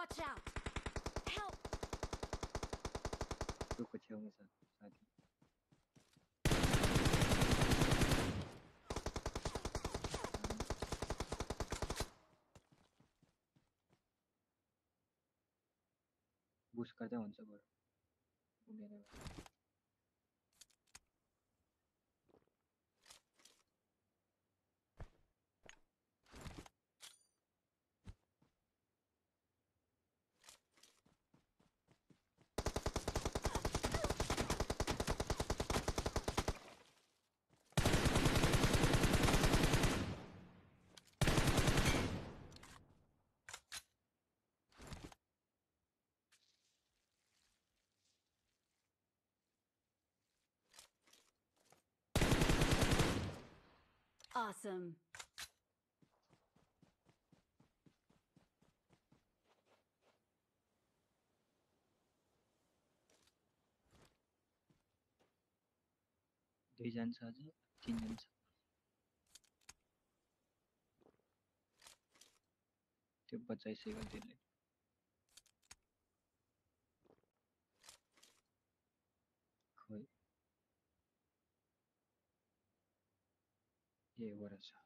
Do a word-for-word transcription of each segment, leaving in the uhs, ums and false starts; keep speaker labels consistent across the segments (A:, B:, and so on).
A: Watch out! Help!
B: रुखको छेउमा छ साथी बुस गर्दै हुन्छ बरु घुमेर
A: Awesome.
B: दुईजना छ अझ तीनजना छ त्यो बचाइसक्यो त्यसले खोइ ए वरा छ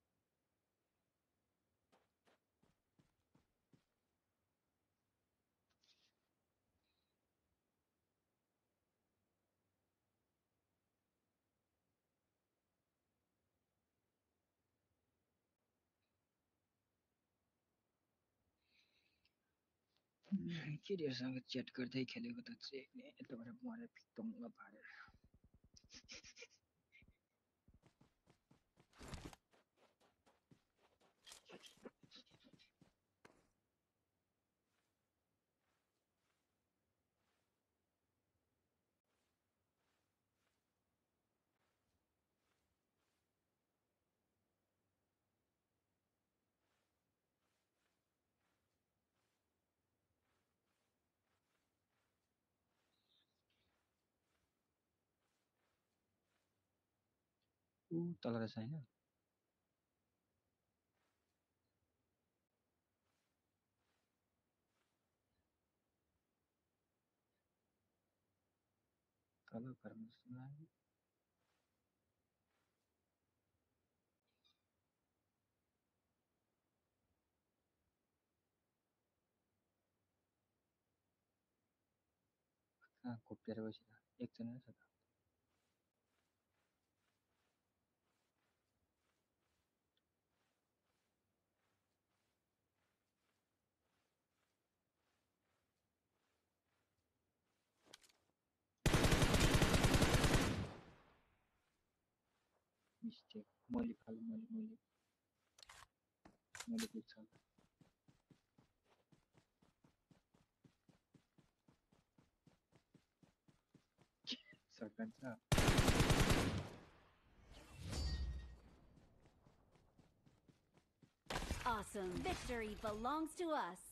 B: केटीहरूसँग च्याट गर्दै खेलेको त चेक्ने यताबाट मरेर फिक्तङ्ग पारेर ऊ तल रहेछ हैन तल घरमा जस्तो लाग्यो कहाँ खोपेर बसिरहेको एकजना छ त मिस्टेक मैले फाल्नु मैले मैले मैले पुग्छ होला शटगन छ
A: Awesome. Victory belongs to us.